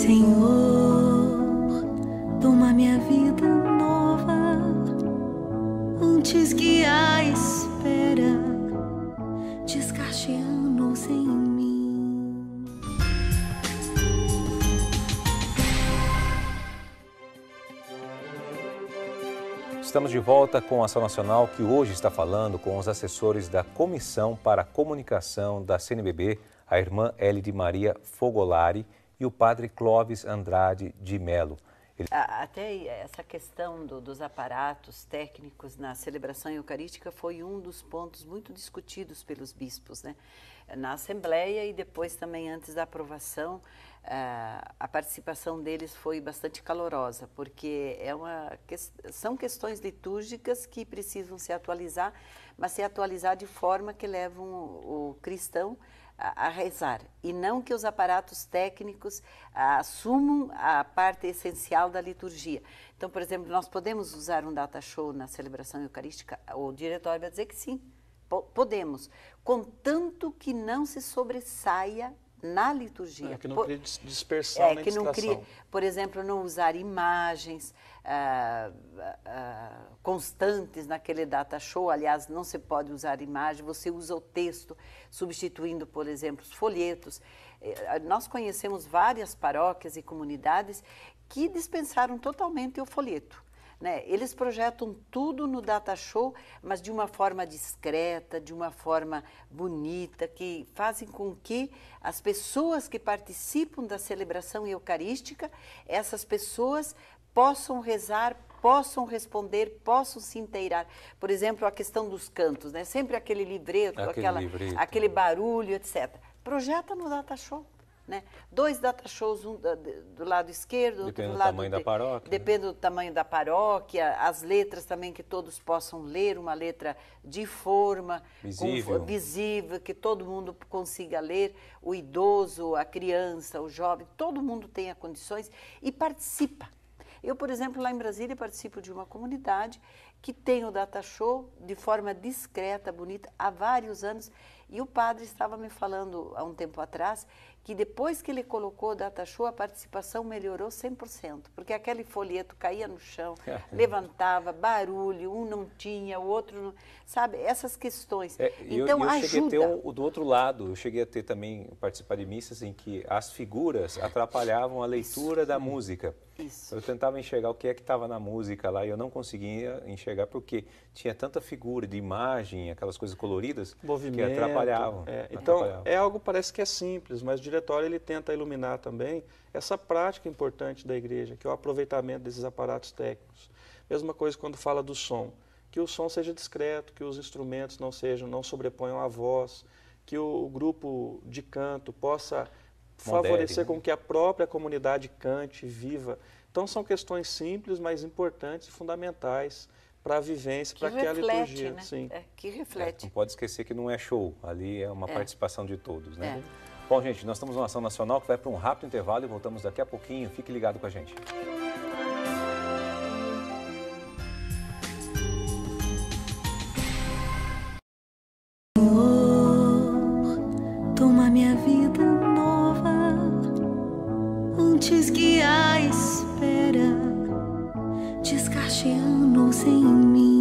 Senhor, toma minha vida nova, antes que a espera desgaste anos em mim. Estamos de volta com a Ação Nacional, que hoje está falando com os assessores da Comissão para a Comunicação da CNBB, a irmã Elide Maria Fogolari e o padre Clóvis Andrade de Melo. Até essa questão dos aparatos técnicos na celebração eucarística foi um dos pontos muito discutidos pelos bispos, né? Na Assembleia e depois também antes da aprovação, a participação deles foi bastante calorosa, porque são questões litúrgicas que precisam se atualizar, mas se atualizar de forma que levam o cristão a rezar, e não que os aparatos técnicos assumam a parte essencial da liturgia. Então, por exemplo, nós podemos usar um data show na celebração eucarística? O diretório vai dizer que sim, podemos, contanto que não se sobressaia na liturgia. Que não crie dispersão nem distração. Por exemplo, não usar imagens constantes naquele data show. Aliás, não se pode usar imagem, você usa o texto, substituindo, por exemplo, os folhetos. Nós conhecemos várias paróquias e comunidades que dispensaram totalmente o folheto. Né? Eles projetam tudo no data show, mas de uma forma discreta, de uma forma bonita, que fazem com que as pessoas que participam da celebração eucarística, essas pessoas possam rezar, possam responder, possam se inteirar. Por exemplo, a questão dos cantos, né? Sempre aquele livreto, aquele barulho, etc. Projeta no data show. Né? 2 data shows, um do lado esquerdo, outro do lado da paróquia. Depende do tamanho da paróquia, as letras também que todos possam ler, uma letra de forma visível, que todo mundo consiga ler, o idoso, a criança, o jovem, todo mundo tenha condições e participa. Eu, por exemplo, lá em Brasília participo de uma comunidade que tem o data show de forma discreta, bonita, há vários anos, e o padre estava me falando há um tempo atrás que depois que ele colocou o data show, a participação melhorou 100%, porque aquele folheto caía no chão, levantava, barulho, um não tinha, o outro não... Sabe, essas questões. Então, eu cheguei a ter do outro lado, eu cheguei a ter também, participar de missas em que as figuras atrapalhavam a leitura da música. Isso. Eu tentava enxergar o que é que estava na música lá e eu não conseguia enxergar porque tinha tanta figura de imagem, aquelas coisas coloridas, que atrapalhavam. Então, é algo parece que é simples, mas o diretório ele tenta iluminar também essa prática importante da igreja, que é o aproveitamento desses aparatos técnicos. Mesma coisa quando fala do som, que o som seja discreto, que os instrumentos não sobreponham a voz, que o grupo de canto possa favorecer com que a própria comunidade cante, viva. Então são questões simples, mas importantes e fundamentais para a vivência, para que a liturgia... Né? Sim. Que reflete. Não pode esquecer que não é show, ali é uma participação de todos, né? Bom, gente, nós estamos numa ação nacional que vai para um rápido intervalo e voltamos daqui a pouquinho. Fique ligado com a gente. Senhor, toma minha vida nova, antes que a espera desgaste anos em mim.